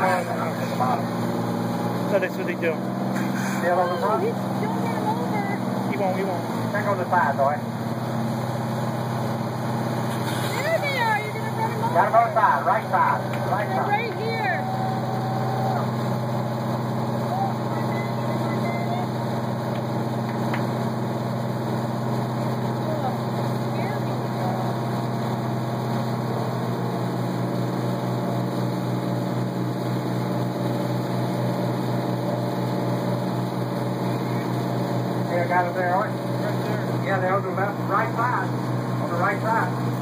at the bottom. So that's what they do. Still over front? He's still getting over. He won't. Check on the side, boy. There they are. You're going to run them over. Got him on the side, right side. Right They're side. right here. Got it there, aren't you? Right there. Yeah, they're on the left, right side. On the right side.